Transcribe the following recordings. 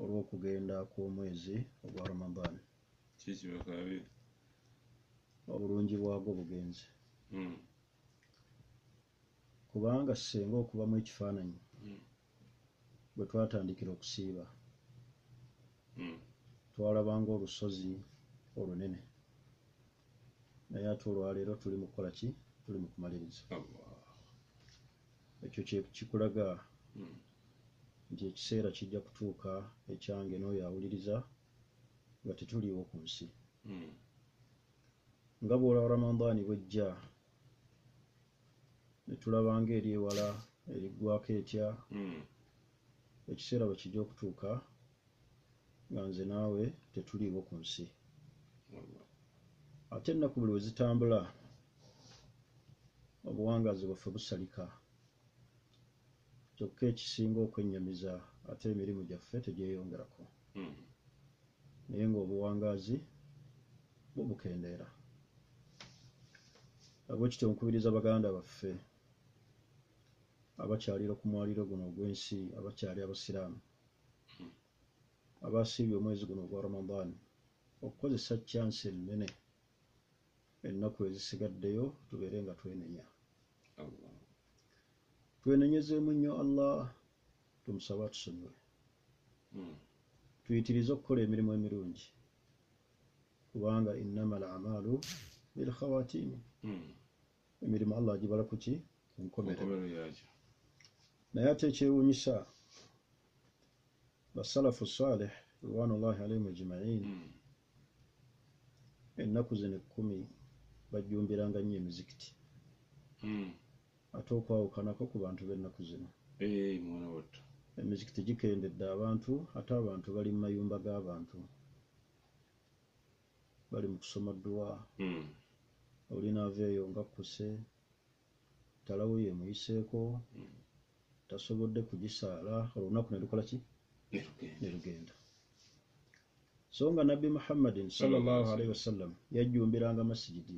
olw'okugenda kw'omwezi ogwa Ramadan. Kikibakabe obulungi bwagwo bugenze. Kubanga senga okubamu ekifaananyi bwe twatandikira okusiiba twalabanga olusozi olunene, naye ate olwaleero tuli mu kukola ki? Tuli mu kumaliriza. Ekyo kikulaga nti ekiseera kijja kutuuka ekyange n'oyo awuliriza nga tetuliiwo ku nsi. Nga bw'olaba Ramadaani bw'ejja ne tulabanga eri ewala eriggwako etya, ekiseera bwe kijja okutuuka nga nze naawe tetuliiwo ku nsi. Ate ennaku buli we zitambula obuwangaazi bwaffe busalika, kyokka ekisinga okwennyamiza ate emirimu gyaffe tegyeyongerako, naye ng'obuwangaazi bubukendeera. Bwekityo nkubiriza baganda baffe abakyalira ku mwaliro guno ogw'ensi, abakyali abasiraamu, abasiibye omwezi guno ogwa Ramadan, okukozesa chance ennene ennaku ezisigaddeyo tubeere nga twenenya. Twenenyezeemu nnyo Allah, tumusabe atusonyiwe. Tuyitirize okukola emirimu emirungi, kubanga innamal a'maalu bil khawatiimi. Emirimu Allah agibala ku ki? Ku nkomerero yakyo. Naye ate ekyewuunyisa, basalafu salih ridwanullahi alayhim ajma'in, ennaku zino 10 bajjumbiranga nnyo emizikiti, ate okwawukanako ku bantu b'ennaku zino. Mwana wattu. Emizikiti gikendedde abantu, ate abantu bali mu mayumba g'abantu bali mu kusoma dduwa. Olina aveeyo nga kkuse, talawo yeemuyiseeko, tasobodde kugisaala, olunaku ne lukola ki? Ne lugenda. So nga Nabbi Muhammadin sallallahu alaihi wasallam yajjumbiranga masigidi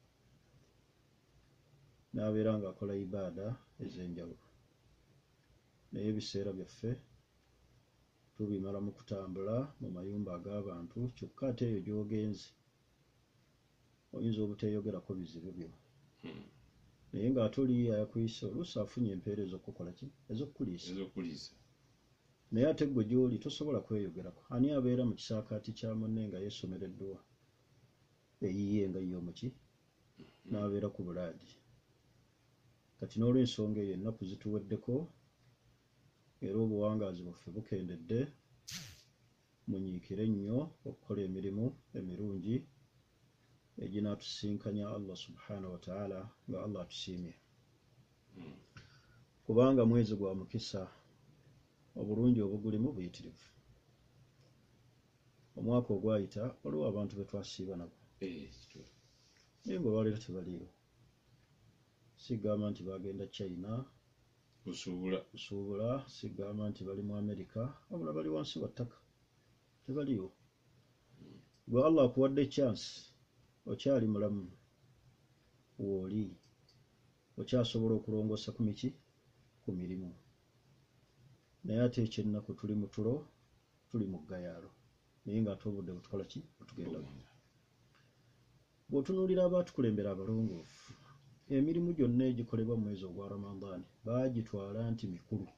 n'abeera ng'akola ibaada ez'enjawulo, naye ebiseera byaffe tubimala mu kutambula mu mayumba ag'abantu, kyokka ate eyo gy'ogenze oyinza obuteeyogerako bizibu byo, naye ng'ate oli yakuyise oluusi afunye empeera ez'okukola ki? Ez'okkuliisa. Naye ate gwe gy'oli tosobola kweyogerako. Ani abeera mu kisaakaati kya munne nga yeesomera edduwa eyiye nga ye omuki? N'abeera ku bulaadi. Kati n'olw'ensonga eyo ennaku zituweddeko era obuwangaazi bwaffe bukendedde, munyiikire nnyo okukola emirimu emirungi eginaatusinkanya Allah subhanahu wa ta'ala nga Allah atusiimye. Kubanga mwezi gwa mukisa, obulungi obugulimu buyitirivu. Omwaka ogwayita waliwo abantu be twasiiba nabo, naye ng'olwaleero tebaliiwo. Sigamba nti bagenda China kusuubula, sigamba nti bali mu Amerika, wabula bali wansi wa ttaka, tebaliiwo. Gwe Allah akuwadde chance, okyali mulamu, wooli okyasobola okulongoosa ku miki? Ku mirimu. Naye ate ekyennaku tuli mu tulo, tuli mu ggayaalo, naye ng'ate obudde butukola ki? Butugenda. Bw'otunuulira abaatukulembera abalongoofu, emirimu gyonna egikolebwa mu mwezi ogwa Ramadan baagitwala nti mikulu,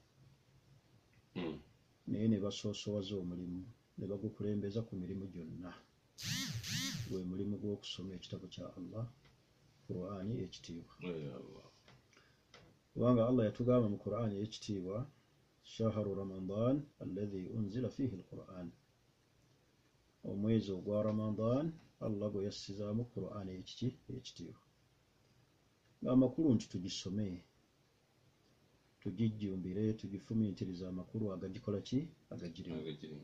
naye ne basoosowaza omulimu ne bagukulembeza ku mirimu gyonna. Gwe mulimu gw'okusoma ekitabo kya Allah, Qur'ani ekitiibwa. Kubanga Allah yatugamba mu Qur'ani ekitiibwa, shahru Ramadan alladhi unzila fihi al-Qur'an. Omwezi ogwa Ramadan Allah gwe yassizaamu Qur'ani ekitiibwa. Ng'amakulu nti tugisome, tugijjumbire, tugifumiitirize amakulu agagikola ki? Agagirimu.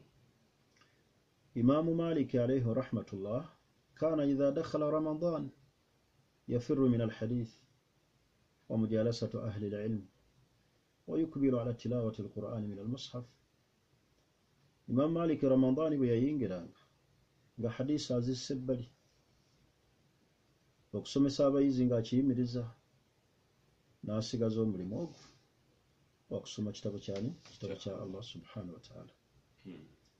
Imaamu Malik alayhi rahmatullah kaana idha dakhala Ramadan yafirru min al-hadith wa mujalasatu ahli al-ilm wa yukbiru ala tilawati al-Qur'an min al-mushaf. Imaamu Malik Ramadan bwe yayingiranga nga hadisi azisse ebbali, okusomesa abayizi ng'akiyimiriza, n'asigaza omulimu ogwo wa kusoma kitabo kyani? Kitabo kya Allah subhanahu wa ta'ala.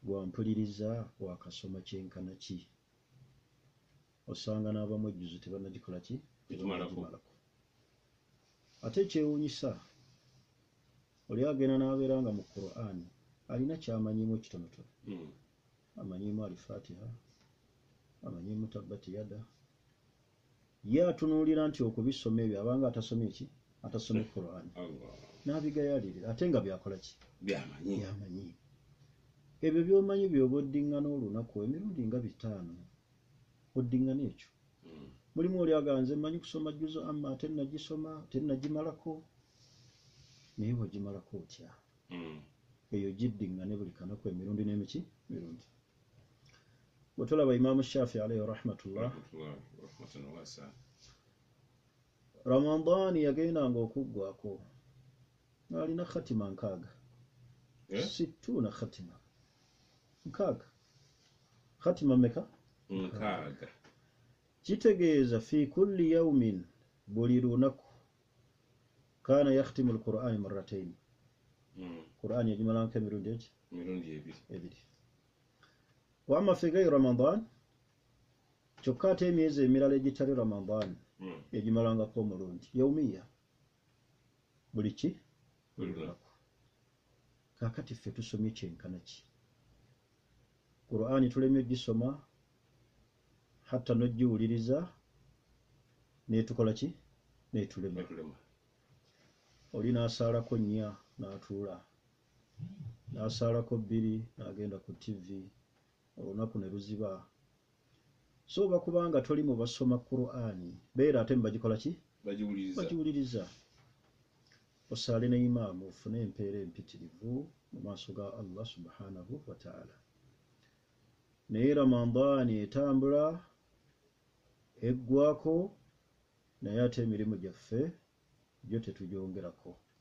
bwampuliriza wakasoma kyenkana ki osanga n'abamu ejjuzo tebannagikola ki Tetumalako. ate ekyewuunyisa oli agenda n'abeera nga mu Qur'an alina kyamanyiimu ekitonotono amanyiimu al-Fatiha amanyiimu tabbati yada ye atunuulira nti okubisoma ebyo abanga atasomye ki atasomye Qur'an n'abigayaalirira ate nga byakola ki byamanyi ebyo by'omanyi by'oba oddiŋŋana olunaku emirundi nga 5 oddiŋŋana ekyo mulimu oli aganze mmanyi kusoma jjuzo amma ate nagisoma tennagimalako naye wagimalako otya eyo giddiŋŋane buli kanaku emirundi n'emiki mirundi bwe tulaba Imaamu Shaafi alayhi rahmatullah Ramadaan yagendanga okuggwako ng'alina khatima 6 60 khatima 6 khatima mmeka 6 kitegeeza fi kulli yawmin buli lunaku kaana yakhtimu al-Qur'aan marratayn Qur'aan yagimalanko emirundi ebiri wa amma fi ghayri Ramadaan kyokka ate emyezi emirala egitali Ramadaan yagimalangako omulundi yawmiya buli lunaku kaakati ffe tusomye kyenkana ki Qur'aan tulemye gisoma hatta n'ogiwuliriza netukola ki netulema oli n'asaalako 4 n'atuula n'asaalako 2 n'agenda ku TV olunaku ne luziba so bakubanga toli mu basoma Qur'an beera ate mbagikola ki bagiwuliriza osaale ne imaamu ofune empeera empitirivu mu maaso ga Allah subhanahu wa ta'ala naye Ramadaan etambula eggwako naye ate emirimu gyaffe gyo tetugyongerako